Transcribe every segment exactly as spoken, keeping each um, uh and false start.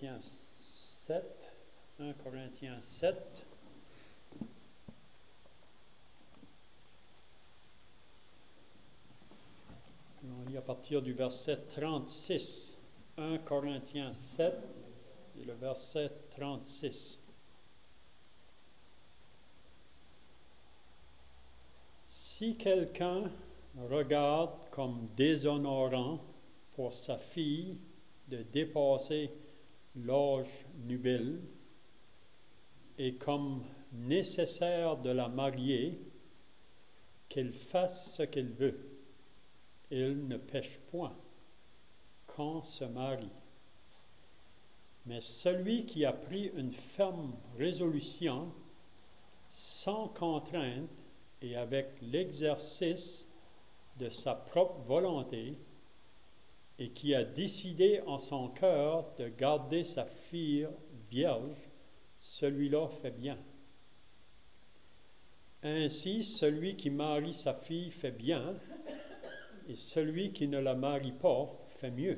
Corinthiens sept. un Corinthiens sept. On lit à partir du verset trente-six. un Corinthiens sept et le verset trente-six. Si quelqu'un regarde comme déshonorant pour sa fille de dépasser l'âge nubile et comme nécessaire de la marier, qu'elle fasse ce qu'elle veut. Il ne pêche point quand se marie. Mais celui qui a pris une ferme résolution, sans contrainte et avec l'exercice de sa propre volonté, et qui a décidé en son cœur de garder sa fille vierge, celui-là fait bien. Ainsi, celui qui marie sa fille fait bien, et celui qui ne la marie pas fait mieux.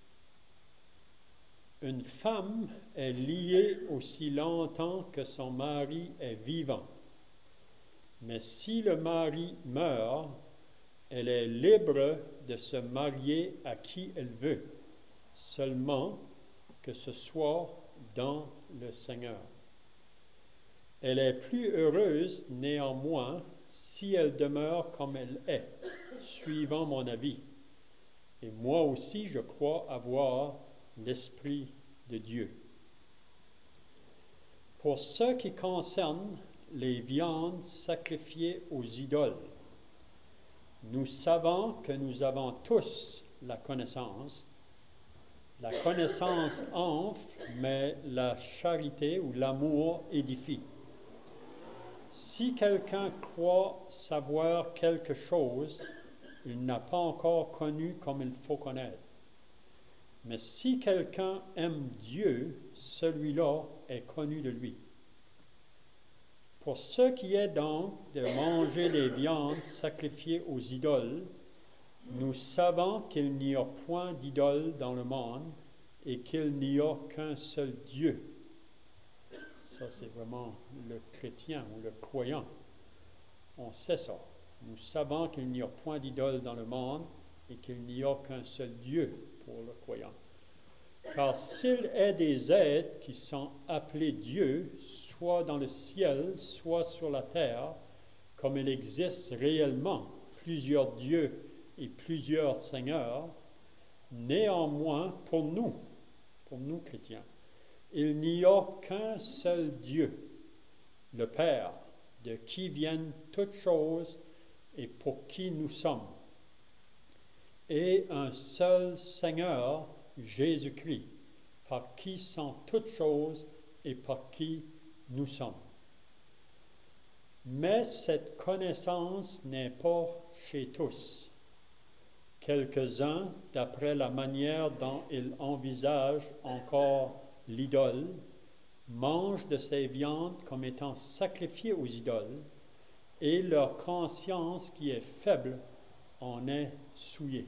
Une femme est liée aussi longtemps que son mari est vivant. Mais si le mari meurt, elle est libre de se marier à qui elle veut, seulement que ce soit dans le Seigneur. Elle est plus heureuse néanmoins si elle demeure comme elle est, suivant mon avis. Et moi aussi, je crois avoir l'Esprit de Dieu. Pour ce qui concerne les viandes sacrifiées aux idoles, nous savons que nous avons tous la connaissance. La connaissance enfle, mais la charité ou l'amour édifie. Si quelqu'un croit savoir quelque chose, il n'a pas encore connu comme il faut connaître. Mais si quelqu'un aime Dieu, celui-là est connu de lui. Pour ce qui est donc de manger les viandes sacrifiées aux idoles, nous savons qu'il n'y a point d'idole dans le monde et qu'il n'y a qu'un seul Dieu. Ça, c'est vraiment le chrétien ou le croyant. On sait ça. Nous savons qu'il n'y a point d'idole dans le monde et qu'il n'y a qu'un seul Dieu pour le croyant. Car s'il est des êtres qui sont appelés Dieu, soit dans le ciel, soit sur la terre, comme il existe réellement plusieurs dieux et plusieurs seigneurs, néanmoins, pour nous, pour nous chrétiens, il n'y a qu'un seul Dieu, le Père, de qui viennent toutes choses et pour qui nous sommes, et un seul Seigneur, Jésus-Christ, par qui sont toutes choses et par qui nous sommes. Mais cette connaissance n'est pas chez tous. Quelques-uns, d'après la manière dont ils envisagent encore l'idole, mangent de ces viandes comme étant sacrifiées aux idoles, et leur conscience qui est faible en est souillée.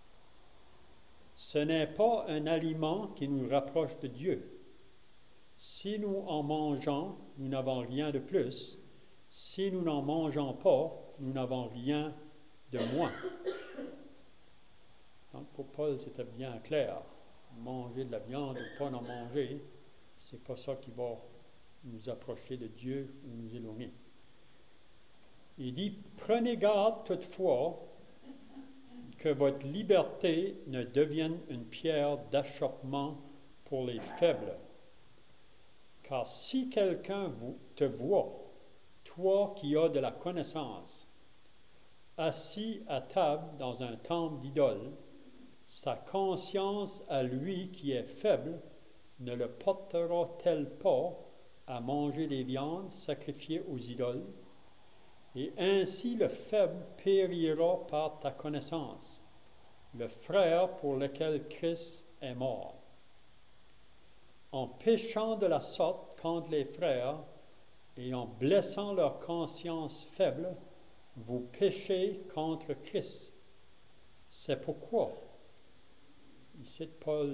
Ce n'est pas un aliment qui nous rapproche de Dieu. Si nous en mangeons, nous n'avons rien de plus. Si nous n'en mangeons pas, nous n'avons rien de moins. Donc pour Paul, c'était bien clair. Manger de la viande ou pas en manger, c'est pas ça qui va nous approcher de Dieu ou nous éloigner. Il dit, prenez garde toutefois que votre liberté ne devienne une pierre d'achoppement pour les faibles. Car si quelqu'un vous, te voit, toi qui as de la connaissance, assis à table dans un temple d'idole, sa conscience à lui qui est faible ne le portera-t-elle pas à manger des viandes sacrifiées aux idoles? Et ainsi le faible périra par ta connaissance, le frère pour lequel Christ est mort. En péchant de la sorte contre les frères et en blessant leur conscience faible, vous péchez contre Christ. C'est pourquoi, ici Paul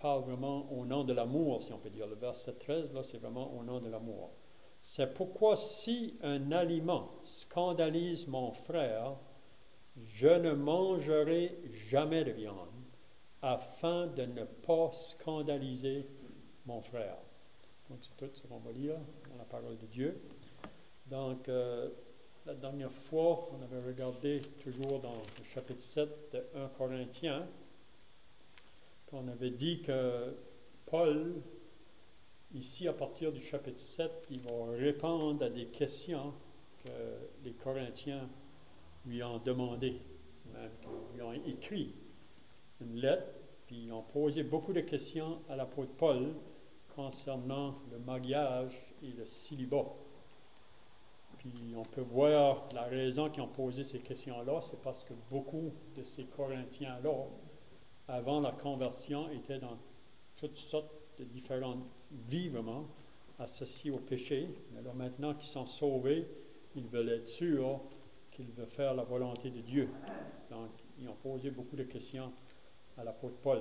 parle vraiment au nom de l'amour, si on peut dire. Le verset treize, là, c'est vraiment au nom de l'amour. C'est pourquoi si un aliment scandalise mon frère, je ne mangerai jamais de viande, afin de ne pas scandaliser mon frère. Donc, c'est tout ce qu'on va lire dans la parole de Dieu. Donc, euh, la dernière fois, on avait regardé toujours dans le chapitre sept de premier Corinthiens, on avait dit que Paul, ici à partir du chapitre sept, il va répondre à des questions que les Corinthiens lui ont demandées, même qu'ils lui ont écrit une lettre, puis ils ont posé beaucoup de questions à l'apôtre Paul concernant le mariage et le célibat. Puis on peut voir la raison qu'ils ont posé ces questions-là, c'est parce que beaucoup de ces Corinthiens-là, avant la conversion, étaient dans toutes sortes de différentes vies, vraiment, associées au péché. Mais là, maintenant qu'ils sont sauvés, ils veulent être sûrs qu'ils veulent faire la volonté de Dieu. Donc, ils ont posé beaucoup de questions à l'apôtre Paul.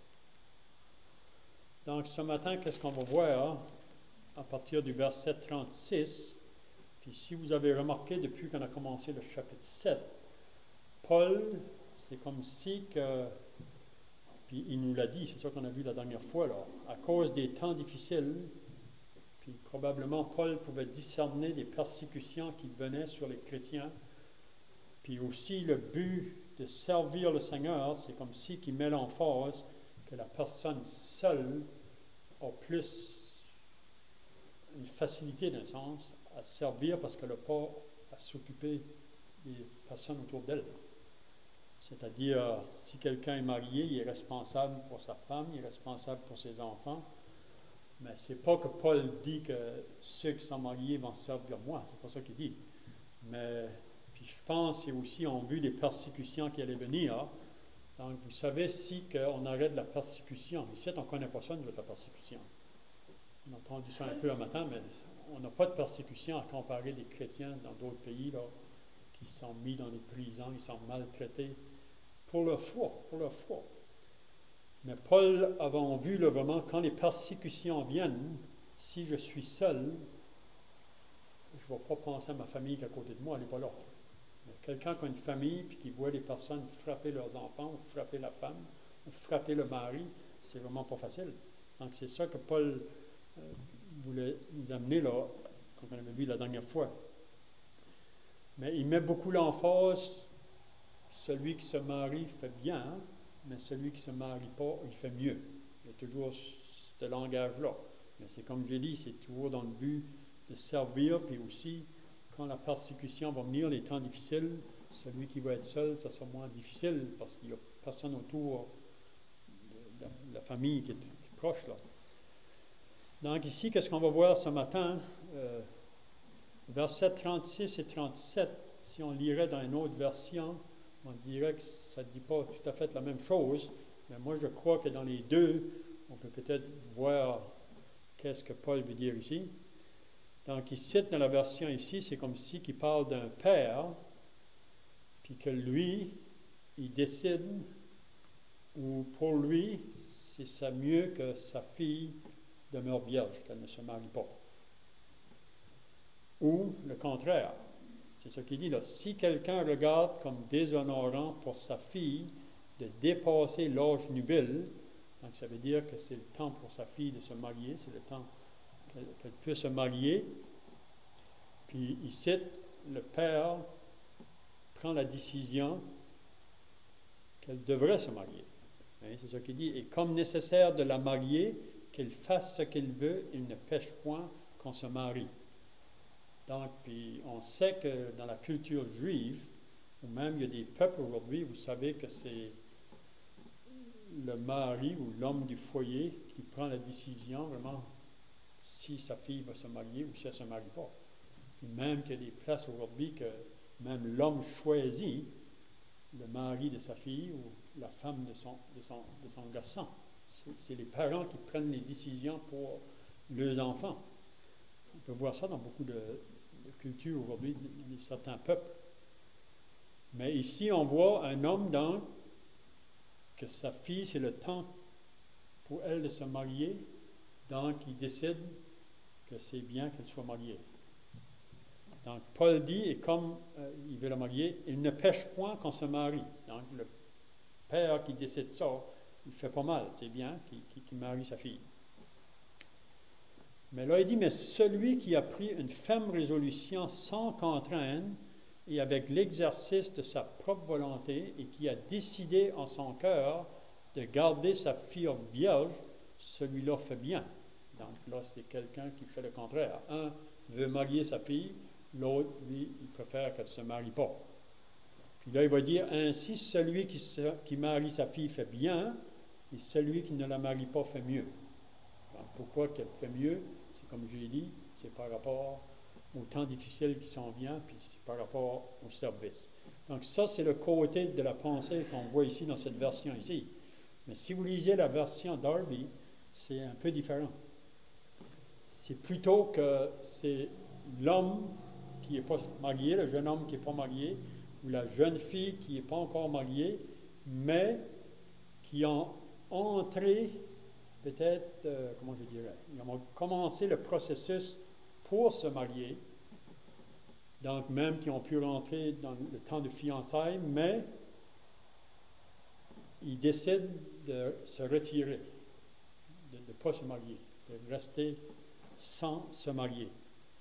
Donc, ce matin, qu'est-ce qu'on va voir à partir du verset trente-six? Puis, si vous avez remarqué, depuis qu'on a commencé le chapitre sept, Paul, c'est comme si que... Puis il nous l'a dit, c'est ça qu'on a vu la dernière fois, là, à cause des temps difficiles, puis probablement Paul pouvait discerner des persécutions qui venaient sur les chrétiens, puis aussi le but de servir le Seigneur, c'est comme si qu'il met l'emphase que la personne seule a plus une facilité d'un sens à servir parce qu'elle n'a pas à s'occuper des personnes autour d'elle. C'est-à-dire, si quelqu'un est marié, il est responsable pour sa femme, il est responsable pour ses enfants. Mais ce n'est pas que Paul dit que ceux qui sont mariés vont servir moi, c'est pas ça qu'il dit. Mais puis je pense que aussi on a vu des persécutions qui allaient venir. Donc vous savez, si on arrête la persécution, ici on ne connaît pas ça, nous, de la persécution. On a entendu ça un peu un matin, mais on n'a pas de persécution à comparer des chrétiens dans d'autres pays là, qui sont mis dans des prisons, ils sont maltraités pour leur foi, pour leur foi. Mais Paul avait vu là, vraiment, quand les persécutions viennent, si je suis seul, je ne vais pas penser à ma famille qui est à côté de moi, elle n'est pas là. Mais quelqu'un qui a une famille puis qui voit des personnes frapper leurs enfants, ou frapper la femme, ou frapper le mari, c'est vraiment pas facile. Donc c'est ça que Paul euh, voulait nous amener là, comme on avait vu la dernière fois. Mais il met beaucoup l'emphase, celui qui se marie fait bien, mais celui qui ne se marie pas, il fait mieux. Il y a toujours ce langage-là. Mais c'est comme j'ai dit, c'est toujours dans le but de servir, puis aussi, quand la persécution va venir, les temps difficiles, celui qui va être seul, ça sera moins difficile, parce qu'il n'y a personne autour de la famille qui est, qui est proche, là. Donc ici, qu'est-ce qu'on va voir ce matin? Euh, versets trente-six et trente-sept, si on lirait dans une autre version, on dirait que ça ne dit pas tout à fait la même chose, mais moi je crois que dans les deux, on peut peut-être voir qu'est-ce que Paul veut dire ici. Donc il cite dans la version ici, c'est comme si il parle d'un père, puis que lui, il décide, ou pour lui, c'est ça mieux que sa fille demeure vierge, qu'elle ne se marie pas. Ou le contraire. C'est ce qu'il dit là. Si quelqu'un regarde comme déshonorant pour sa fille de dépasser l'âge nubile, donc ça veut dire que c'est le temps pour sa fille de se marier, c'est le temps qu'elle, qu'elle peut se marier. Puis il cite, le père prend la décision qu'elle devrait se marier. Hein, c'est ce qu'il dit. Et comme nécessaire de la marier, qu'elle fasse ce qu'elle veut, il ne pêche point qu'on se marie. Donc, puis on sait que dans la culture juive, ou même il y a des peuples aujourd'hui, vous savez que c'est le mari ou l'homme du foyer qui prend la décision vraiment si sa fille va se marier ou si elle ne se marie pas. Puis même qu'il y a des places aujourd'hui que même l'homme choisit le mari de sa fille ou la femme de son, de son, de son garçon. C'est, c'est les parents qui prennent les décisions pour leurs enfants. On peut voir ça dans beaucoup de, de cultures aujourd'hui, dans certains peuples. Mais ici, on voit un homme donc que sa fille, c'est le temps pour elle de se marier, donc il décide que c'est bien qu'elle soit mariée. Donc Paul dit, et comme euh, il veut la marier, il ne pêche point qu'on se marie. Donc le père qui décide ça, il fait pas mal, c'est bien qu'il, qu'il, qu'il marie sa fille. Mais là il dit, mais celui qui a pris une ferme résolution sans contrainte et avec l'exercice de sa propre volonté et qui a décidé en son cœur de garder sa fille vierge, celui-là fait bien. Donc là, c'est quelqu'un qui fait le contraire. Un veut marier sa fille, l'autre, lui, il préfère qu'elle ne se marie pas. Puis là, il va dire, ainsi, celui qui, se, qui marie sa fille fait bien, et celui qui ne la marie pas fait mieux. Donc, pourquoi qu'elle fait mieux? C'est comme je l'ai dit, c'est par rapport au temps difficile qui s'en vient, puis c'est par rapport au service. Donc ça, c'est le côté de la pensée qu'on voit ici dans cette version ici. Mais si vous lisez la version Darby, c'est un peu différent. C'est plutôt que c'est l'homme qui n'est pas marié, le jeune homme qui n'est pas marié, ou la jeune fille qui n'est pas encore mariée, mais qui ont entré, peut-être, euh, comment je dirais, ils ont commencé le processus pour se marier, donc même qui ont pu rentrer dans le temps de fiançailles, mais ils décident de se retirer, de ne pas se marier, de rester sans se marier.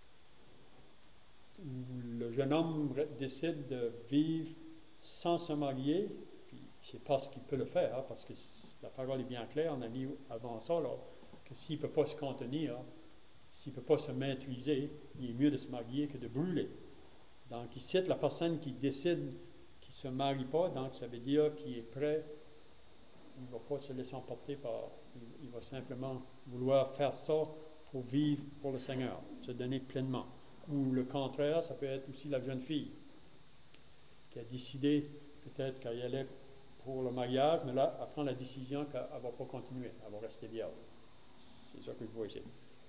Le jeune homme décide de vivre sans se marier, puis c'est parce qu'il peut le faire, hein, parce que la parole est bien claire, on a lu avant ça, là, que s'il ne peut pas se contenir, s'il ne peut pas se maîtriser, il est mieux de se marier que de brûler. Donc, il cite la personne qui décide qu'il ne se marie pas, donc ça veut dire qu'il est prêt, il ne va pas se laisser emporter par, il, il va simplement vouloir faire ça pour vivre pour le Seigneur, se donner pleinement. Ou le contraire, ça peut être aussi la jeune fille qui a décidé peut-être qu'elle allait pour le mariage, mais là, elle prend la décision qu'elle ne va pas continuer, elle va rester vierge. C'est ça que je vois ici.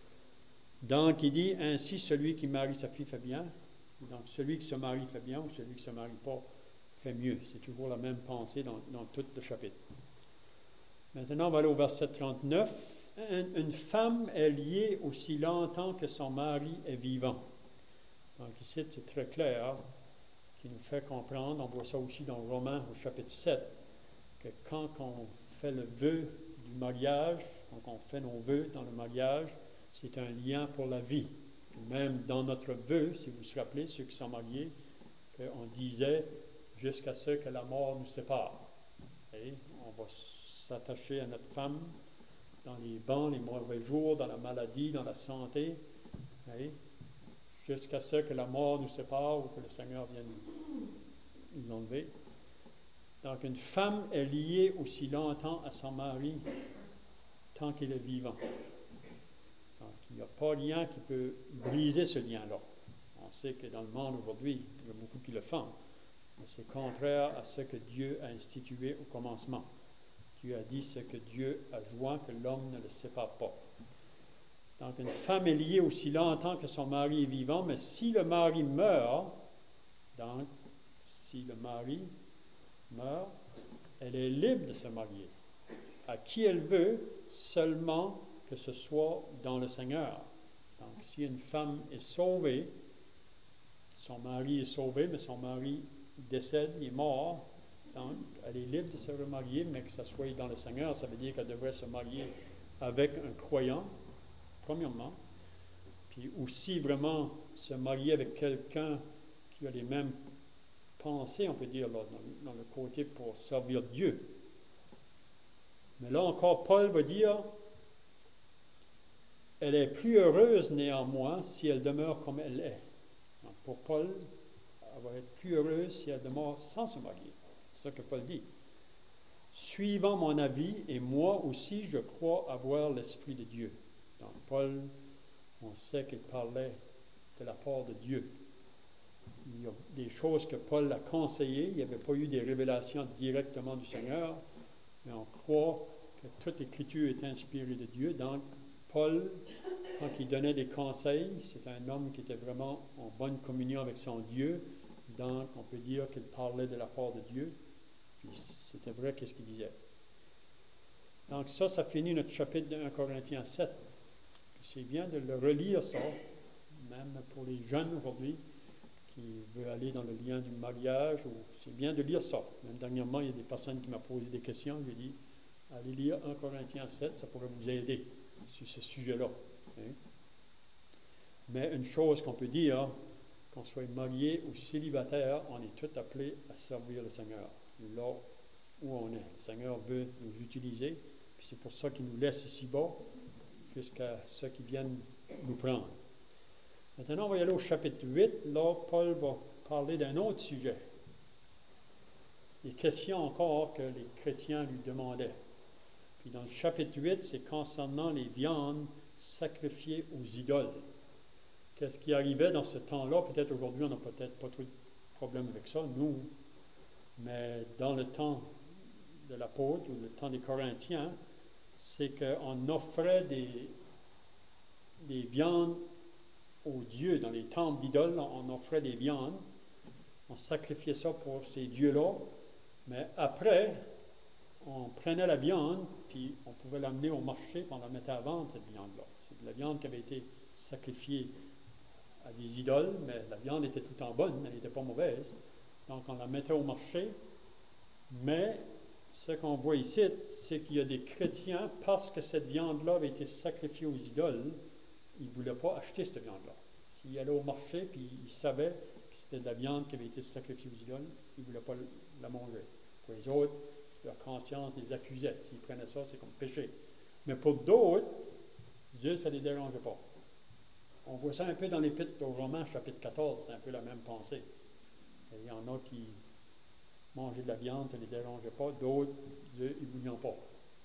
Donc, il dit, ainsi, celui qui marie sa fille fait bien. Donc, celui qui se marie fait bien, ou celui qui ne se marie pas fait mieux. C'est toujours la même pensée dans, dans tout le chapitre. Maintenant, on va aller au verset trente-neuf. Une femme est liée aussi longtemps que son mari est vivant. Donc ici, c'est très clair, qui nous fait comprendre, on voit ça aussi dans Romains au chapitre sept, que quand on fait le vœu du mariage, donc on fait nos vœux dans le mariage, c'est un lien pour la vie. Puis même dans notre vœu, si vous vous rappelez, ceux qui sont mariés, qu'on disait jusqu'à ce que la mort nous sépare. Et on va s'attacher à notre femme dans les bons, les mauvais jours, dans la maladie, dans la santé, et jusqu'à ce que la mort nous sépare ou que le Seigneur vienne nous enlever. Donc, une femme est liée aussi longtemps à son mari tant qu'il est vivant. Donc, il n'y a pas lien qui peut briser ce lien-là. On sait que dans le monde aujourd'hui, il y a beaucoup qui le font, mais c'est contraire à ce que Dieu a institué au commencement. Dieu a dit ce que Dieu a joint, que l'homme ne le sépare pas. Donc, une femme est liée aussi longtemps que son mari est vivant, mais si le mari meurt, donc, si le mari meurt, elle est libre de se marier à qui elle veut, seulement que ce soit dans le Seigneur. Donc, si une femme est sauvée, son mari est sauvé, mais son mari décède, il est mort, donc elle est libre de se remarier, mais que ça soit dans le Seigneur, ça veut dire qu'elle devrait se marier avec un croyant, premièrement, puis aussi vraiment se marier avec quelqu'un qui a les mêmes pensées, on peut dire, là, dans, dans le côté pour servir Dieu. Mais là encore, Paul va dire, elle est plus heureuse néanmoins si elle demeure comme elle est. Donc, pour Paul, elle va être plus heureuse si elle demeure sans se marier. C'est ça que Paul dit. Suivant mon avis, et moi aussi, je crois avoir l'Esprit de Dieu. Donc, Paul, on sait qu'il parlait de la part de Dieu. Il y a des choses que Paul a conseillées. Il n'y avait pas eu des révélations directement du Seigneur, mais on croit que toute l'Écriture est inspirée de Dieu. Donc, Paul, quand il donnait des conseils, c'était un homme qui était vraiment en bonne communion avec son Dieu. Donc, on peut dire qu'il parlait de la part de Dieu. Puis, c'était vrai qu'est-ce qu'il disait. Donc ça, ça finit notre chapitre de un Corinthiens sept. C'est bien de le relire, ça, même pour les jeunes aujourd'hui qui veulent aller dans le lien du mariage. Ou, c'est bien de lire ça. Même dernièrement, il y a des personnes qui m'ont posé des questions. J'ai dit, allez lire un Corinthiens sept, ça pourrait vous aider sur ce sujet-là. Hein? Mais une chose qu'on peut dire, qu'on soit marié ou célibataire, on est tous appelés à servir le Seigneur, là où on est. Le Seigneur veut nous utiliser, puis c'est pour ça qu'il nous laisse ici-bas, jusqu'à ceux qui viennent nous prendre. Maintenant, on va y aller au chapitre huit. Là, Paul va parler d'un autre sujet. Des questions encore que les chrétiens lui demandaient. Puis dans le chapitre huit, c'est concernant les viandes sacrifiées aux idoles. Qu'est-ce qui arrivait dans ce temps-là? Peut-être aujourd'hui, on n'a peut-être pas trop de problème avec ça, nous. Mais dans le temps de l'apôtre ou le temps des Corinthiens, c'est qu'on offrait des, des viandes aux dieux. Dans les temples d'idoles, on offrait des viandes. On sacrifiait ça pour ces dieux-là. Mais après, on prenait la viande, puis on pouvait l'amener au marché, puis on la mettait à vendre, cette viande-là. C'est de la viande qui avait été sacrifiée à des idoles, mais la viande était tout en bonne, elle n'était pas mauvaise. Donc on la mettait au marché. Mais ce qu'on voit ici, c'est qu'il y a des chrétiens, parce que cette viande-là avait été sacrifiée aux idoles, ils ne voulaient pas acheter cette viande-là. S'ils allaient au marché, puis ils savaient que c'était de la viande qui avait été sacrifiée aux idoles, ils ne voulaient pas la manger. Pour les autres, leur conscience les accusait. S'ils prenaient ça, c'est comme péché. Mais pour d'autres, Dieu, ça ne les dérangeait pas. On voit ça un peu dans l'Épître aux Romains, chapitre quatorze, c'est un peu la même pensée. Et il y en a qui mangeaient de la viande, ça ne les dérangeait pas. D'autres, Dieu, ils ne voulaient pas.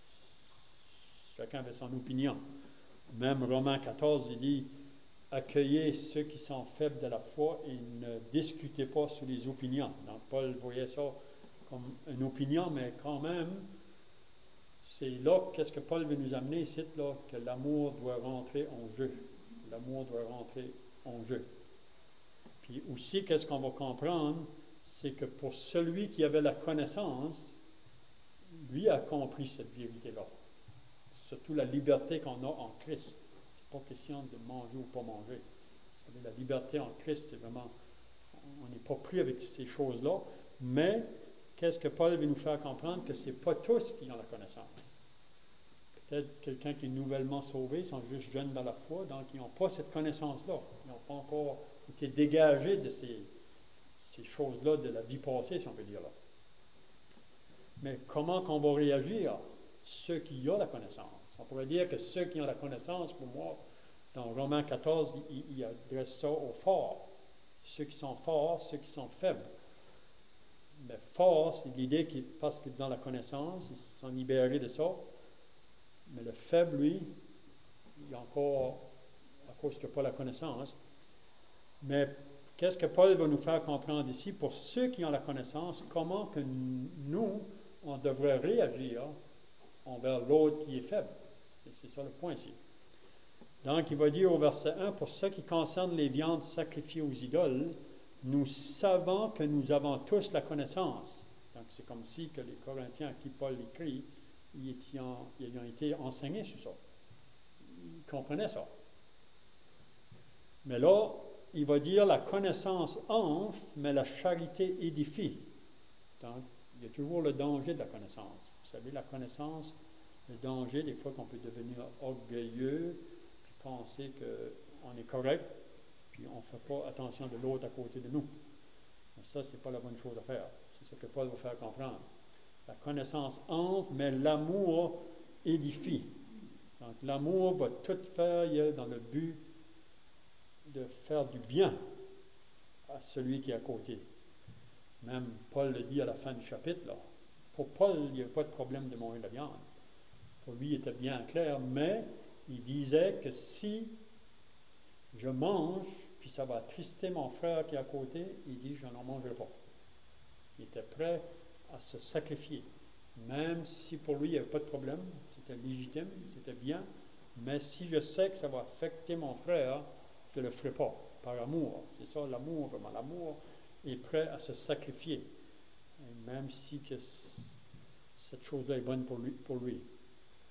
Chacun avait son opinion. Même Romains quatorze, il dit, accueillez ceux qui sont faibles de la foi et ne discutez pas sur les opinions. Donc Paul voyait ça comme une opinion, mais quand même, c'est là, qu'est-ce que Paul veut nous amener ici, là, que l'amour doit rentrer en jeu. L'amour doit rentrer en jeu. Puis aussi, qu'est-ce qu'on va comprendre, c'est que pour celui qui avait la connaissance, lui a compris cette vérité-là. Surtout la liberté qu'on a en Christ. C'est pas question de manger ou pas manger. Vous savez, la liberté en Christ, c'est vraiment, on n'est pas pris avec ces choses-là, mais qu'est-ce que Paul veut nous faire comprendre? Que ce n'est pas tous qui ont la connaissance. Peut-être quelqu'un qui est nouvellement sauvé, ils sont juste jeunes dans la foi, donc ils n'ont pas cette connaissance-là. Ils n'ont pas encore été dégagés de ces, ces choses-là de la vie passée, si on peut dire là. Mais comment qu'on va réagir? Ceux qui ont la connaissance. On pourrait dire que ceux qui ont la connaissance, pour moi, dans Romains quatorze, il, il adresse ça aux forts. Ceux qui sont forts, ceux qui sont faibles. Mais fort, c'est l'idée que parce qu'ils ont la connaissance, ils sont libérés de ça. Mais le faible, lui, il a encore, à cause qu'il n'a pas la connaissance. Mais qu'est-ce que Paul va nous faire comprendre ici? Pour ceux qui ont la connaissance, comment que nous, on devrait réagir envers l'autre qui est faible. C'est, c'est ça le point ici. Donc, il va dire au verset un, pour ce qui concerne les viandes sacrifiées aux idoles, nous savons que nous avons tous la connaissance. Donc, c'est comme si que les Corinthiens à qui Paul écrit, ils, étaient, ils ont été enseignés sur ça. Ils comprenaient ça. Mais là, il va dire la connaissance enfle, mais la charité édifie. Donc, il y a toujours le danger de la connaissance. Vous savez, la connaissance, le danger, des fois qu'on peut devenir orgueilleux, puis penser qu'on est correct, puis on ne fait pas attention de l'autre à côté de nous. Mais ça, ce n'est pas la bonne chose à faire. C'est ce que Paul va faire comprendre. La connaissance enfle, mais l'amour édifie. Donc, l'amour va tout faire dans le but de faire du bien à celui qui est à côté. Même Paul le dit à la fin du chapitre, là. Pour Paul, il n'y avait pas de problème de manger de la viande. Pour lui, il était bien clair, mais il disait que si je mange, puis ça va attrister mon frère qui est à côté, il dit, je n'en mangerai pas. Il était prêt à se sacrifier. Même si pour lui, il n'y avait pas de problème, c'était légitime, c'était bien, mais si je sais que ça va affecter mon frère, je ne le ferai pas, par amour. C'est ça l'amour, vraiment. L'amour est prêt à se sacrifier. Et même si que cette chose-là est bonne pour lui, pour lui.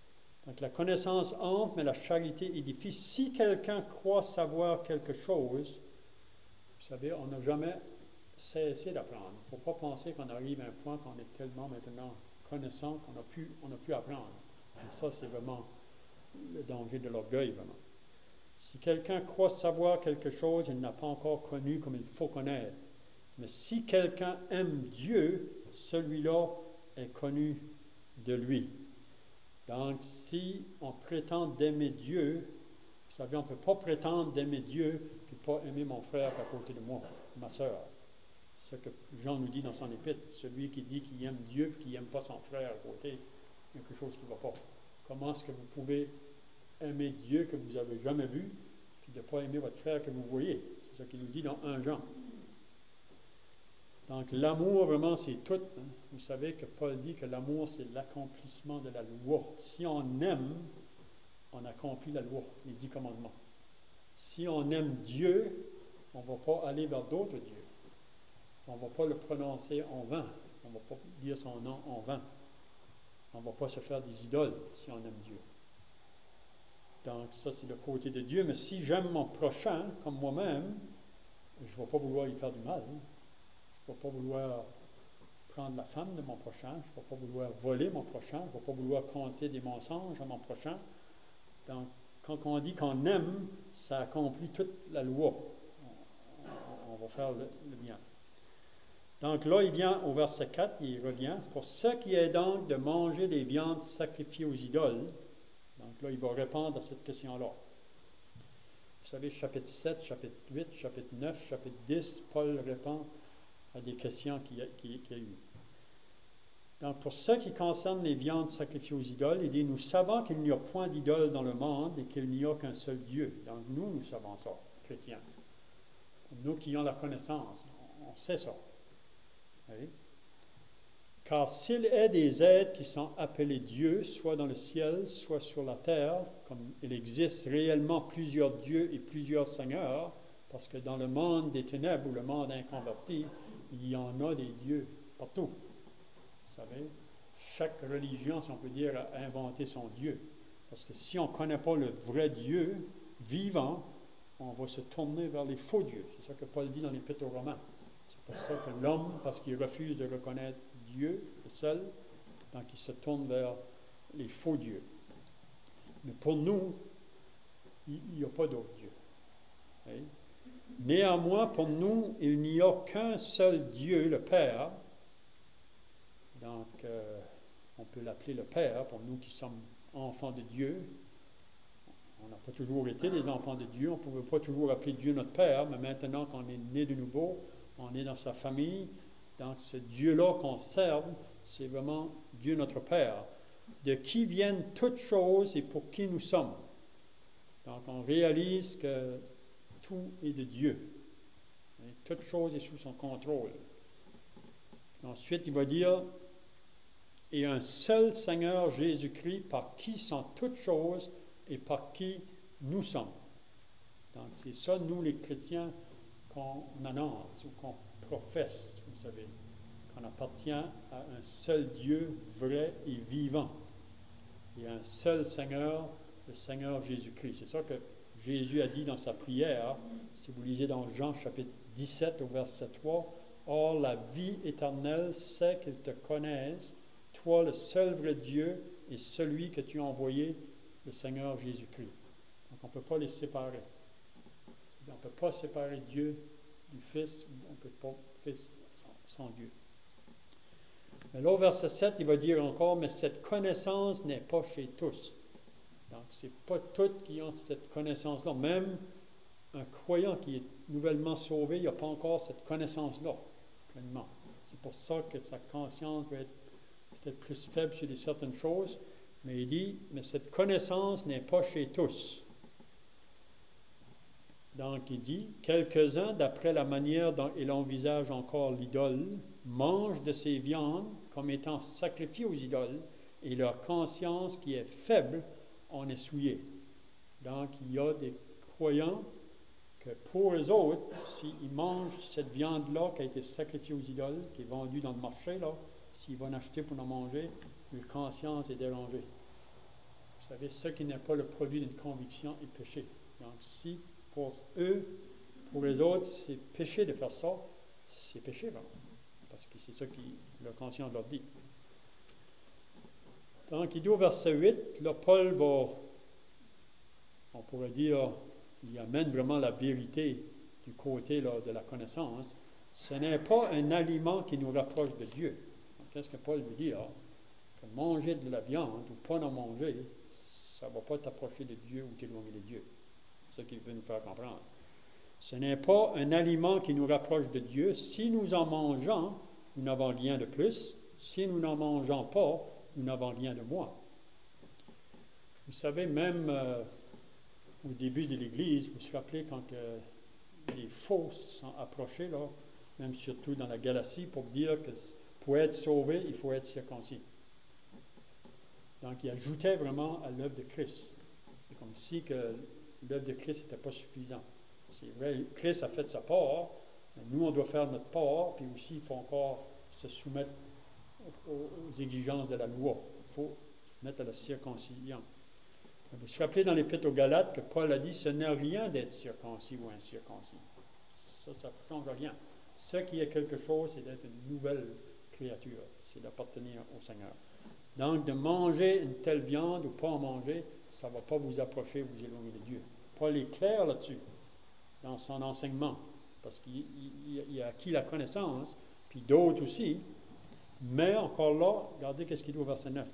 Donc la connaissance entre, mais la charité édifie. Si quelqu'un croit savoir quelque chose, vous savez, on n'a jamais cessé d'apprendre. Il ne faut pas penser qu'on arrive à un point qu'on est tellement maintenant connaissant qu'on a pu, on a pu apprendre. Et ça, c'est vraiment le danger de l'orgueil, vraiment. Si quelqu'un croit savoir quelque chose, il n'a pas encore connu comme il faut connaître. Mais si quelqu'un aime Dieu, celui-là est connu de lui. Donc, si on prétend d'aimer Dieu, vous savez, on ne peut pas prétendre d'aimer Dieu et pas aimer mon frère à côté de moi, ma soeur. C'est ce que Jean nous dit dans son épître. Celui qui dit qu'il aime Dieu et qui n'aime pas son frère à côté, il y a quelque chose qui ne va pas. Comment est-ce que vous pouvez aimer Dieu que vous n'avez jamais vu, puis de ne pas aimer votre frère que vous voyez? C'est ce qu'il nous dit dans un Jean. Donc, l'amour, vraiment, c'est tout. Hein. Vous savez que Paul dit que l'amour, c'est l'accomplissement de la loi. Si on aime, on accomplit la loi, les dix commandements. Si on aime Dieu, on ne va pas aller vers d'autres dieux. On ne va pas le prononcer en vain. On ne va pas dire son nom en vain. On ne va pas se faire des idoles si on aime Dieu. Donc, ça, c'est le côté de Dieu. Mais si j'aime mon prochain, comme moi-même, je ne vais pas vouloir y faire du mal. Hein. Je ne vais pas vouloir prendre la femme de mon prochain. Je ne vais pas vouloir voler mon prochain. Je ne vais pas vouloir conter des mensonges à mon prochain. Donc, quand on dit qu'on aime, ça accomplit toute la loi. On, on, on va faire le, le bien. Donc là, il vient au verset quatre, il revient. Pour ce qui est donc de manger des viandes sacrifiées aux idoles, donc là, il va répondre à cette question-là. Vous savez, chapitre sept, chapitre huit, chapitre neuf, chapitre dix, Paul répond à des questions qu'il y a, qu'il y a eu. Donc, pour ce qui concerne les viandes sacrifiées aux idoles, il dit, nous savons qu'il n'y a point d'idole dans le monde et qu'il n'y a qu'un seul Dieu. Donc, nous, nous savons ça, chrétiens. Nous qui avons la connaissance, on sait ça. Oui. Car s'il est des êtres qui sont appelés dieux, soit dans le ciel, soit sur la terre, comme il existe réellement plusieurs dieux et plusieurs seigneurs, parce que dans le monde des ténèbres ou le monde inconverti, il y en a des dieux partout. Vous savez, chaque religion, si on peut dire, a inventé son Dieu. Parce que si on ne connaît pas le vrai Dieu vivant, on va se tourner vers les faux dieux. C'est ça que Paul dit dans l'Épître aux Romains. C'est pour ça que l'homme, parce qu'il refuse de reconnaître Dieu, le seul, donc il se tourne vers les faux dieux. Mais pour nous, il n'y a pas d'autre Dieu. Okay? Néanmoins, pour nous, il n'y a qu'un seul Dieu, le Père. Donc, euh, on peut l'appeler le Père, pour nous qui sommes enfants de Dieu. On n'a pas toujours été des enfants de Dieu, on ne pouvait pas toujours appeler Dieu notre Père, mais maintenant qu'on est né de nouveau, on est dans sa famille. Donc, ce Dieu-là qu'on serve, c'est vraiment Dieu notre Père, de qui viennent toutes choses et pour qui nous sommes. Donc, on réalise que tout est de Dieu. Et toute chose est sous son contrôle. Puis ensuite, il va dire, et un seul Seigneur Jésus-Christ, par qui sont toutes choses et par qui nous sommes. Donc, c'est ça, nous, les chrétiens, qu'on annonce ou qu'on professe, vous savez, qu'on appartient à un seul Dieu vrai et vivant. Et un seul Seigneur, le Seigneur Jésus-Christ. C'est ça que Jésus a dit dans sa prière, si vous lisez dans Jean chapitre dix-sept au verset trois, « Or la vie éternelle, c'est qu'ils te connaissent, toi le seul vrai Dieu et celui que tu as envoyé, le Seigneur Jésus-Christ. » Donc on ne peut pas les séparer. On ne peut pas séparer Dieu du Fils, on ne peut pas Fils sans, sans Dieu. Mais là, au verset sept, il va dire encore, « Mais cette connaissance n'est pas chez tous. » Donc, ce n'est pas tous qui ont cette connaissance-là. Même un croyant qui est nouvellement sauvé, il n'a pas encore cette connaissance-là, pleinement. C'est pour ça que sa conscience va être peut-être plus faible sur certaines choses. Mais il dit, « Mais cette connaissance n'est pas chez tous. » Donc, il dit, « Quelques-uns, d'après la manière dont il envisage encore l'idole, mangent de ces viandes comme étant sacrifiées aux idoles, et leur conscience qui est faible en est souillée. » Donc, il y a des croyants que pour eux autres, s'ils mangent cette viande-là qui a été sacrifiée aux idoles, qui est vendue dans le marché, là, s'ils vont en acheter pour en manger, leur conscience est dérangée. Vous savez, ce qui n'est pas le produit d'une conviction est péché. Donc, si pour eux, pour les autres, c'est péché de faire ça, c'est péché vraiment. Parce que c'est ça que leur conscience leur dit. Donc, il dit au verset huit, là, Paul va, on pourrait dire, il amène vraiment la vérité du côté là, de la connaissance. Ce n'est pas un aliment qui nous rapproche de Dieu. Qu'est-ce que Paul veut dire? Que manger de la viande ou pas en manger, ça ne va pas t'approcher de Dieu ou t'éloigner de Dieu. C'est ce qu'il veut nous faire comprendre. Ce n'est pas un aliment qui nous rapproche de Dieu. Si nous en mangeons, nous n'avons rien de plus. Si nous n'en mangeons pas, nous n'avons rien de moins. Vous savez, même euh, au début de l'Église, vous vous rappelez quand euh, les faux sont approchés, là, même surtout dans la Galatie, pour dire que pour être sauvé, il faut être circoncis. Donc, il ajoutait vraiment à l'œuvre de Christ. C'est comme si que l'œuvre de Christ n'était pas suffisant. C'est vrai, Christ a fait sa part, mais nous, on doit faire notre part, puis aussi, il faut encore se soumettre aux, aux exigences de la loi. Il faut se mettre à la circoncision. Vous vous rappelez dans l'Épître aux Galates que Paul a dit, ce n'est rien d'être circoncis ou incirconcis. Ça, ça ne change rien. Ce qui est quelque chose, c'est d'être une nouvelle créature. C'est d'appartenir au Seigneur. Donc, de manger une telle viande ou pas en manger, ça ne va pas vous approcher, vous éloigner de Dieu. Paul est clair là-dessus, dans son enseignement, parce qu'il il, il a acquis la connaissance, puis d'autres aussi. Mais encore là, regardez qu'est-ce qu'il dit au verset neuf.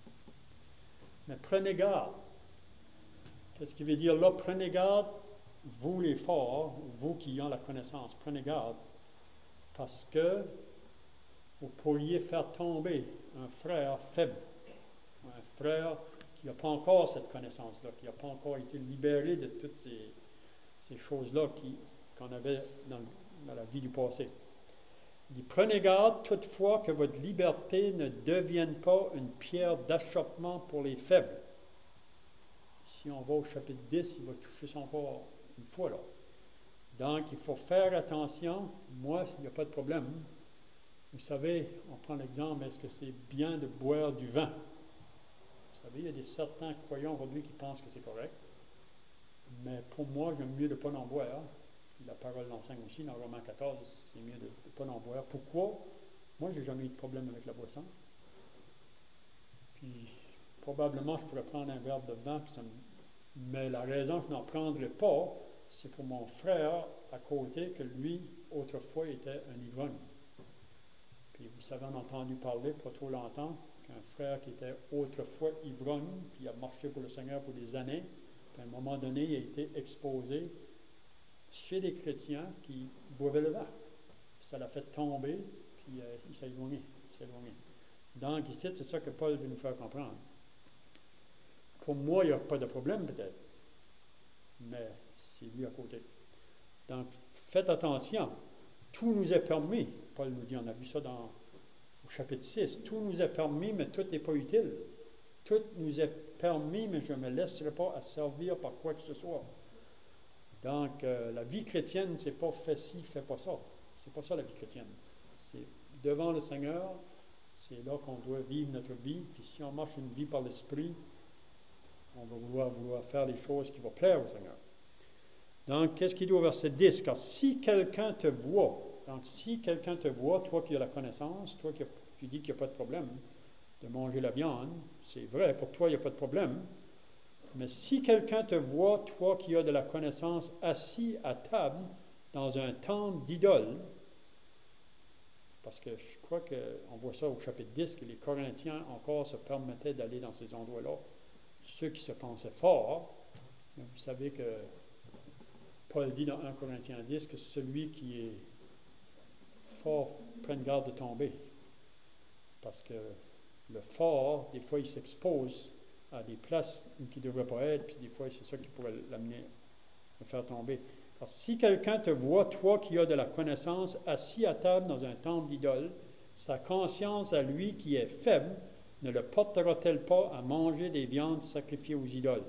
Mais prenez garde. Qu'est-ce qu'il veut dire là? Prenez garde, vous les forts, vous qui avez la connaissance, prenez garde, parce que vous pourriez faire tomber un frère faible, un frère qui n'a pas encore cette connaissance-là, qui n'a pas encore été libéré de toutes ces, ces choses-là qui, qu'on avait dans, dans la vie du passé. Il dit, prenez garde toutefois que votre liberté ne devienne pas une pierre d'achoppement pour les faibles. Si on va au chapitre dix, il va toucher son corps une fois là. Donc, il faut faire attention. Moi, il n'y a pas de problème. Vous savez, on prend l'exemple, est-ce que c'est bien de boire du vin? Vous savez, il y a des certains croyants aujourd'hui qui pensent que c'est correct. Mais pour moi, j'aime mieux de ne pas en boire. La parole l'enseigne aussi, dans Romains quatorze, c'est mieux de ne pas en boire. Pourquoi? Moi, je n'ai jamais eu de problème avec la boisson. Puis, probablement, je pourrais prendre un verre de vin, puis ça me... mais la raison que je n'en prendrais pas, c'est pour mon frère à côté, que lui, autrefois, était un ivrogne. Puis, vous savez, on a entendu parler, pas trop longtemps, qu'un frère qui était autrefois ivrogne, puis il a marché pour le Seigneur pour des années, puis à un moment donné, il a été exposé chez des chrétiens qui boivaient le vin. Ça l'a fait tomber, puis euh, il s'est éloigné, s'est éloigné. Donc, ici, c'est ça que Paul veut nous faire comprendre. Pour moi, il n'y a pas de problème, peut-être, mais c'est lui à côté. Donc, faites attention. Tout nous est permis. Paul nous dit, on a vu ça dans, au chapitre six. Tout nous est permis, mais tout n'est pas utile. Tout nous est permis, mais je ne me laisserai pas asservir par quoi que ce soit. Donc, euh, la vie chrétienne, c'est pas fais ci, fais pas ça. C'est pas ça la vie chrétienne. C'est devant le Seigneur, c'est là qu'on doit vivre notre vie. Puis si on marche une vie par l'Esprit, on va vouloir, vouloir faire les choses qui vont plaire au Seigneur. Donc, qu'est-ce qu'il dit au verset dix? Car si quelqu'un te voit, donc si quelqu'un te voit, toi qui as la connaissance, toi qui, a, qui dis qu'il n'y a pas de problème de manger la viande, c'est vrai, pour toi, il n'y a pas de problème. Mais si quelqu'un te voit, toi qui as de la connaissance, assis à table dans un temple d'idole, parce que je crois qu'on voit ça au chapitre dix, que les Corinthiens encore se permettaient d'aller dans ces endroits-là, ceux qui se pensaient forts. Mais vous savez que Paul dit dans un Corinthiens dix que celui qui est fort prenne garde de tomber. Parce que le fort, des fois, il s'expose à des places qui ne devraient pas être, puis des fois, c'est ça qui pourrait l'amener, le faire tomber. Car si quelqu'un te voit, toi qui as de la connaissance, assis à table dans un temple d'idole, sa conscience à lui qui est faible, ne le portera-t-elle pas à manger des viandes sacrifiées aux idoles?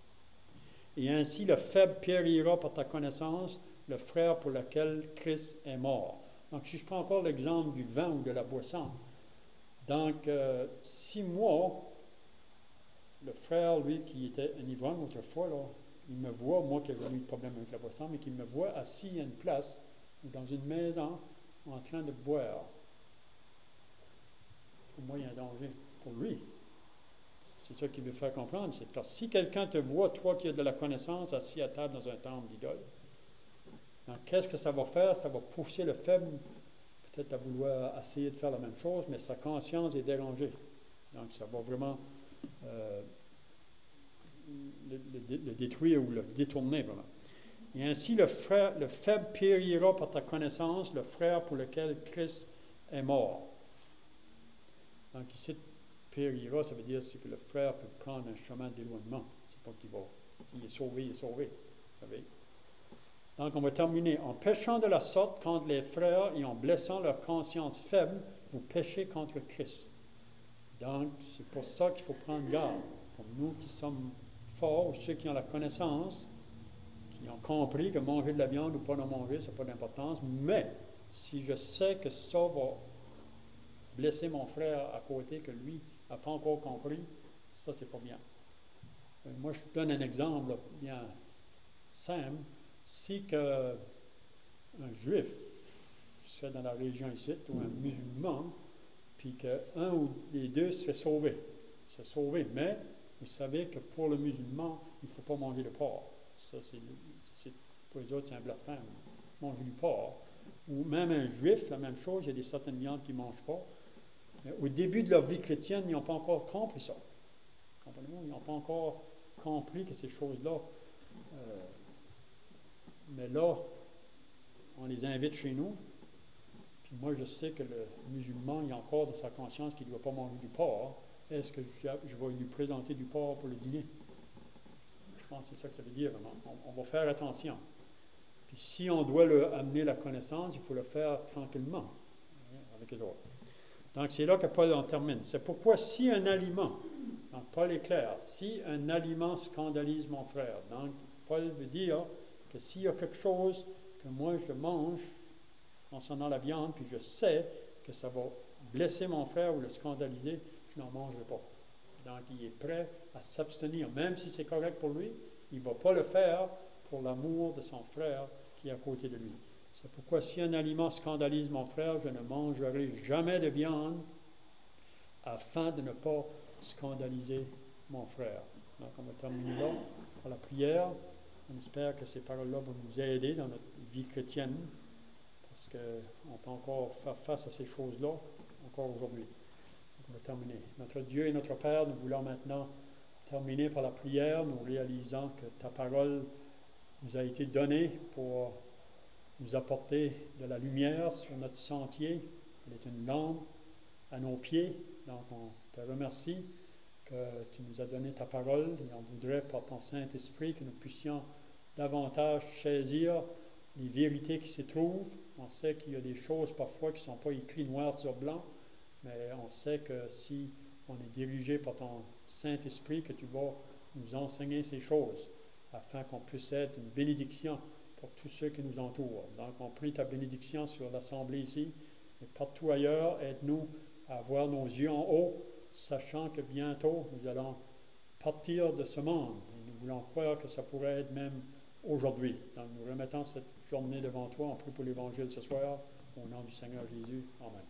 Et ainsi le faible périra par ta connaissance, le frère pour lequel Christ est mort. Donc, si je prends encore l'exemple du vin ou de la boisson, donc, euh, si moi, le frère, lui, qui était un ivrogne autrefois, là, il me voit, moi qui n'ai jamais eu de problème avec la boisson, mais qu'il me voit assis à une place ou dans une maison en train de boire. Pour moi, il y a un danger. Pour lui. C'est ça qu'il veut faire comprendre. C'est parce que si quelqu'un te voit, toi qui as de la connaissance, assis à table dans un temple d'idole, qu'est-ce que ça va faire? Ça va pousser le faible, peut-être à vouloir essayer de faire la même chose, mais sa conscience est dérangée. Donc, ça va vraiment euh, le, le, le détruire ou le détourner, vraiment. Et ainsi, le, frère, le faible périra par ta connaissance, le frère pour lequel Christ est mort. Donc, ici, périra, ça veut dire c'est que le frère peut prendre un chemin d'éloignement. C'est pas qu'il va. S'il est sauvé, il est sauvé. Vous savez. Donc, on va terminer. En péchant de la sorte contre les frères et en blessant leur conscience faible, vous péchez contre Christ. Donc, c'est pour ça qu'il faut prendre garde. Pour nous qui sommes forts, ceux qui ont la connaissance, qui ont compris que manger de la viande ou pas en manger, ça n'a pas d'importance. Mais, si je sais que ça va blesser mon frère à côté, que lui n'a pas encore compris, ça, c'est pas bien. Euh, moi, je donne un exemple là, bien simple. Si que un juif serait dans la région ici, ou un musulman, puis qu'un ou les deux serait sauvé, serait sauvé, mais vous savez que pour le musulman, il ne faut pas manger de porc. Ça, c'est, c'est, pour les autres, c'est un blasphème. Manger du porc. Ou même un juif, la même chose, il y a des certaines viandes qu'ils ne mangent pas. Mais au début de leur vie chrétienne, ils n'ont pas encore compris ça. Comprenez-vous? Ils n'ont pas encore compris que ces choses-là. Euh, mais là, on les invite chez nous. Puis moi, je sais que le musulman, il a encore de sa conscience qu'il ne doit pas manger du porc. Est-ce que je, je vais lui présenter du porc pour le dîner? Je pense que c'est ça que ça veut dire. On, on va faire attention. Puis si on doit leur amener la connaissance, il faut le faire tranquillement avec les autres. Donc, c'est là que Paul en termine. C'est pourquoi si un aliment, donc Paul est clair, si un aliment scandalise mon frère, donc Paul veut dire que s'il y a quelque chose que moi je mange concernant la viande, puis je sais que ça va blesser mon frère ou le scandaliser, je n'en mangerai pas. Donc, il est prêt à s'abstenir, même si c'est correct pour lui, il ne va pas le faire pour l'amour de son frère qui est à côté de lui. C'est pourquoi si un aliment scandalise mon frère, je ne mangerai jamais de viande afin de ne pas scandaliser mon frère. Donc, on va terminer là par la prière. On espère que ces paroles-là vont nous aider dans notre vie chrétienne parce qu'on peut encore faire face à ces choses-là encore aujourd'hui. Donc, on va terminer. Notre Dieu et notre Père, nous voulons maintenant terminer par la prière, nous réalisant que ta parole nous a été donnée pour nous apporter de la lumière sur notre sentier. Elle est une lampe à nos pieds. Donc, on te remercie que tu nous as donné ta parole et on voudrait, par ton Saint-Esprit, que nous puissions davantage saisir les vérités qui s'y trouvent. On sait qu'il y a des choses parfois qui ne sont pas écrites noir sur blanc, mais on sait que si on est dirigé par ton Saint-Esprit, que tu vas nous enseigner ces choses afin qu'on puisse être une bénédiction pour tous ceux qui nous entourent. Donc, on prie ta bénédiction sur l'Assemblée ici, et partout ailleurs, aide-nous à avoir nos yeux en haut, sachant que bientôt, nous allons partir de ce monde. Et nous voulons croire que ça pourrait être même aujourd'hui. Donc, nous remettons cette journée devant toi. On prie pour l'Évangile ce soir. Au nom du Seigneur Jésus. Amen.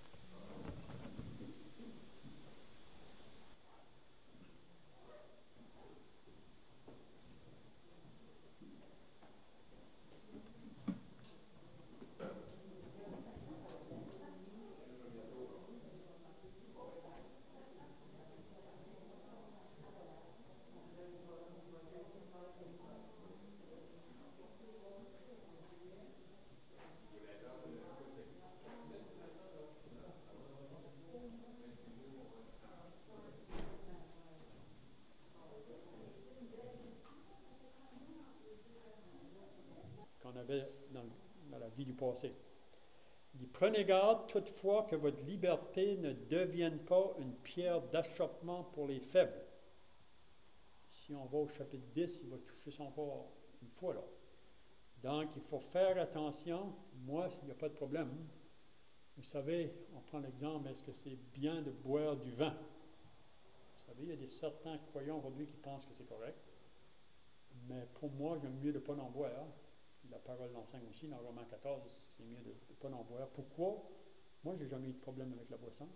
Qu'on avait dans, dans la vie du passé. Il dit, prenez garde toutefois que votre liberté ne devienne pas une pierre d'achoppement pour les faibles. Si on va au chapitre dix, il va toucher ça encore une fois là. Donc, il faut faire attention. Moi, il n'y a pas de problème. Vous savez, on prend l'exemple, est-ce que c'est bien de boire du vin? Vous savez, il y a des certains croyants aujourd'hui qui pensent que c'est correct. Mais pour moi, j'aime mieux de ne pas en boire. La parole l'enseigne aussi dans Romains quatorze, c'est mieux de ne pas en boire. Pourquoi? Moi, je n'ai jamais eu de problème avec la boisson.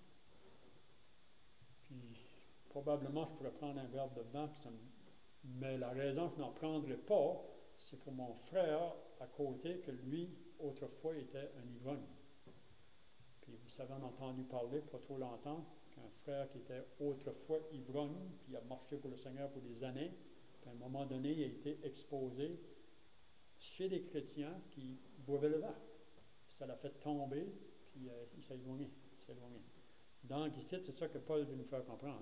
Puis, probablement, je pourrais prendre un verre de vin, puis ça me... mais la raison que je n'en prendrais pas, c'est pour mon frère à côté, que lui, autrefois, était un ivrogne. Puis, vous savez, on a entendu parler, pas trop longtemps, qu'un frère qui était autrefois ivrogne, puis il a marché pour le Seigneur pour des années, puis à un moment donné, il a été exposé chez des chrétiens qui buvaient le vin. Ça l'a fait tomber, puis euh, il s'est éloigné, il s'est éloigné. Donc, ici, c'est ça que Paul veut nous faire comprendre.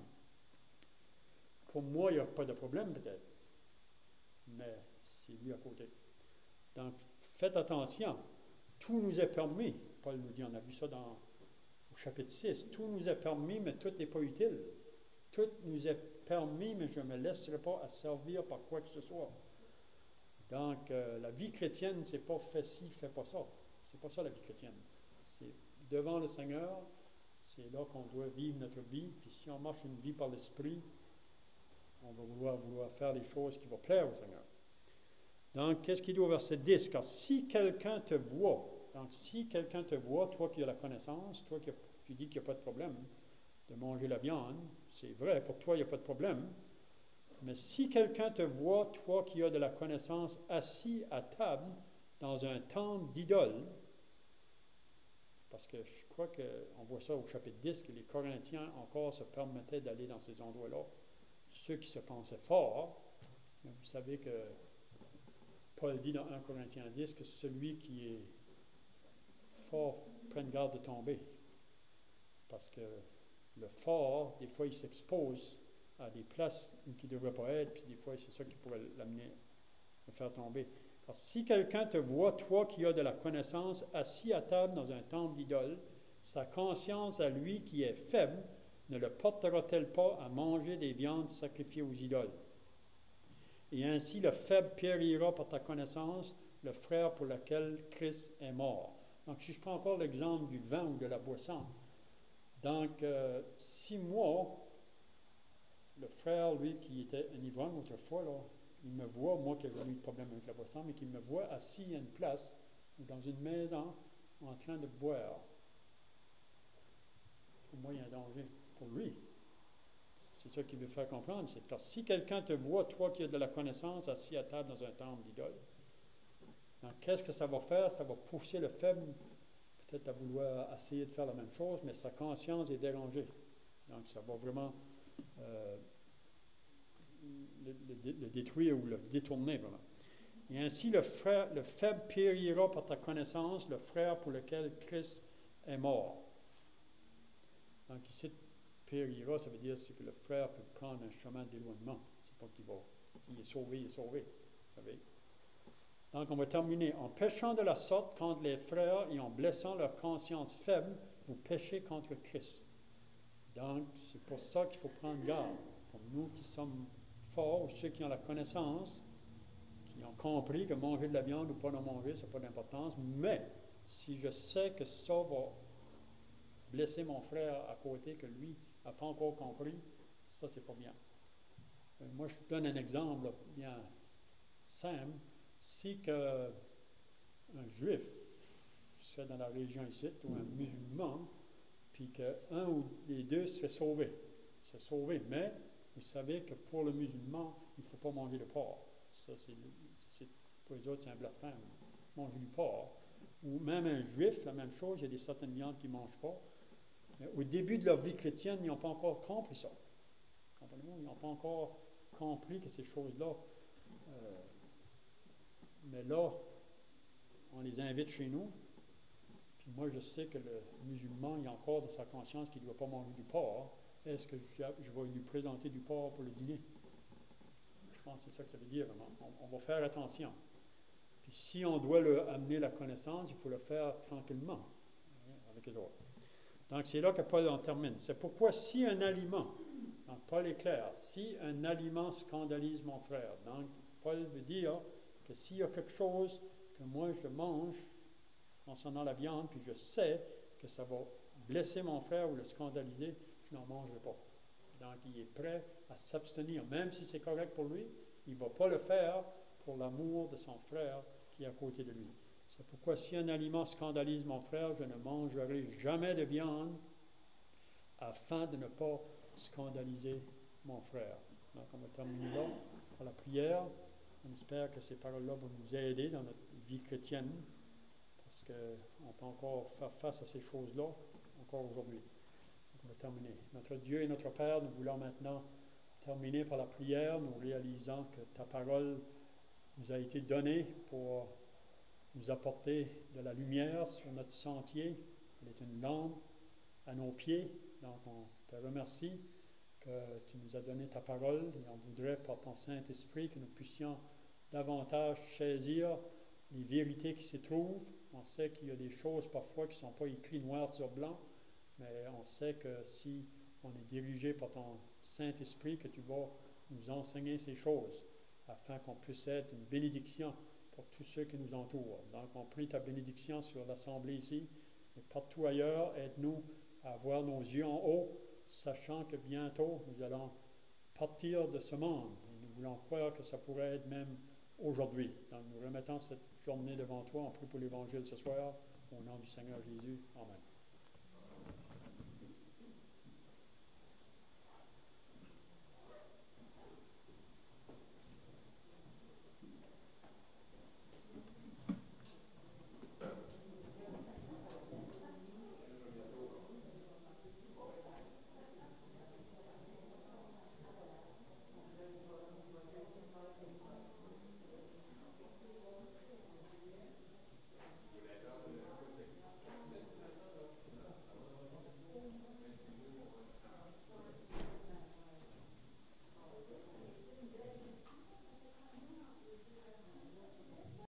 Pour moi, il n'y a pas de problème, peut-être, mais c'est lui à côté. Donc, faites attention. Tout nous est permis. Paul nous dit, on a vu ça dans, au chapitre six. Tout nous est permis, mais tout n'est pas utile. Tout nous est permis, mais je ne me laisserai pas asservir par quoi que ce soit. Donc, euh, la vie chrétienne, c'est pas fais ci, fais pas ça. C'est pas ça la vie chrétienne. C'est devant le Seigneur, c'est là qu'on doit vivre notre vie. Puis si on marche une vie par l'Esprit, on va vouloir, vouloir faire les choses qui vont plaire au Seigneur. Donc, qu'est-ce qu'il dit au verset dix? Car si quelqu'un te voit, donc si quelqu'un te voit, toi qui as la connaissance, toi qui, qui dis qu'il n'y a pas de problème de manger la viande, c'est vrai, pour toi, il n'y a pas de problème. Mais si quelqu'un te voit, toi qui as de la connaissance, assis à table dans un temple d'idole, parce que je crois qu'on voit ça au chapitre dix, que les Corinthiens encore se permettaient d'aller dans ces endroits-là. Ceux qui se pensaient forts, vous savez que Paul dit dans un Corinthiens dix que celui qui est fort prenne garde de tomber. Parce que le fort, des fois, il s'expose à des places où il ne devrait pas être, puis des fois, c'est ça qui pourrait l'amener, le faire tomber. Car si quelqu'un te voit, toi qui as de la connaissance, assis à table dans un temple d'idole, sa conscience à lui qui est faible, ne le portera-t-elle pas à manger des viandes sacrifiées aux idoles? Et ainsi le faible périra par ta connaissance, le frère pour lequel Christ est mort. Donc, si je prends encore l'exemple du vin ou de la boisson, donc, euh, si moi, le frère, lui, qui était un ivrogne autrefois, là, il me voit, moi qui n'avais jamais eu de problème avec la boisson, mais qu'il me voit assis à une place ou dans une maison en train de boire. Pour moi, il y a un danger. Pour lui. C'est ça qu'il veut faire comprendre. C'est parce que si quelqu'un te voit, toi qui as de la connaissance, assis à table dans un temple d'idole, donc qu'est-ce que ça va faire? Ça va pousser le faible, peut-être à vouloir essayer de faire la même chose, mais sa conscience est dérangée. Donc ça va vraiment euh, le, le, le détruire ou le détourner vraiment. Et ainsi le, frère, le faible périra par ta connaissance, le frère pour lequel Christ est mort. Donc ici, périra, ça veut dire c'est que le frère peut prendre un chemin d'éloignement. C'est pas qu'il va. S'il est sauvé, il est sauvé. Vous savez. Donc, on va terminer. En péchant de la sorte contre les frères et en blessant leur conscience faible, vous péchez contre Christ. Donc, c'est pour ça qu'il faut prendre garde. Pour nous qui sommes forts, ou ceux qui ont la connaissance, qui ont compris que manger de la viande ou pas en manger, ça n'a pas d'importance. Mais, si je sais que ça va blesser mon frère à côté, que lui n'a pas encore compris, ça, c'est pas bien. Euh, moi, je donne un exemple là, bien simple. Si que un juif serait dans la région ici, ou un musulman, puis qu'un ou les deux serait sauvé, serait sauvé, mais vous savez que pour le musulman, il ne faut pas manger de porc. Ça, c'est, c'est, pour les autres, c'est un blasphème. Manger du porc. Ou même un juif, la même chose, il y a des certaines viandes qu'ils ne mangent pas. Mais au début de leur vie chrétienne, ils n'ont pas encore compris ça. Comprenez-vous? Ils n'ont pas encore compris que ces choses-là. Euh, mais là, on les invite chez nous. Puis moi, je sais que le musulman, il a encore de sa conscience qu'il ne doit pas manger du porc. Est-ce que je, je vais lui présenter du porc pour le dîner? Je pense que c'est ça que ça veut dire. On, on va faire attention. Puis si on doit leur amener la connaissance, il faut le faire tranquillement avec les autres. Donc, c'est là que Paul en termine. C'est pourquoi si un aliment, donc Paul est clair, si un aliment scandalise mon frère, donc Paul veut dire que s'il y a quelque chose que moi je mange concernant la viande, puis je sais que ça va blesser mon frère ou le scandaliser, je n'en mangerai pas. Donc, il est prêt à s'abstenir. Même si c'est correct pour lui, il ne va pas le faire pour l'amour de son frère qui est à côté de lui. C'est pourquoi si un aliment scandalise mon frère, je ne mangerai jamais de viande afin de ne pas scandaliser mon frère. Donc, on va terminer là par la prière. On espère que ces paroles-là vont nous aider dans notre vie chrétienne, parce qu'on peut encore faire face à ces choses-là, encore aujourd'hui. Donc, on va terminer. Notre Dieu et notre Père, nous voulons maintenant terminer par la prière, nous réalisant que ta parole nous a été donnée pour nous apporter de la lumière sur notre sentier. Elle est une lampe à nos pieds. Donc, on te remercie que tu nous as donné ta parole et on voudrait, par ton Saint-Esprit, que nous puissions davantage saisir les vérités qui s'y trouvent. On sait qu'il y a des choses parfois qui ne sont pas écrites noir sur blanc, mais on sait que si on est dirigé par ton Saint-Esprit, que tu vas nous enseigner ces choses afin qu'on puisse être une bénédiction pour tous ceux qui nous entourent. Donc, on prie ta bénédiction sur l'Assemblée ici et partout ailleurs. Aide-nous à avoir nos yeux en haut, sachant que bientôt nous allons partir de ce monde. Et nous voulons croire que ça pourrait être même aujourd'hui. Donc, nous remettons cette journée devant toi. On prie pour l'Évangile ce soir. Au nom du Seigneur Jésus. Amen.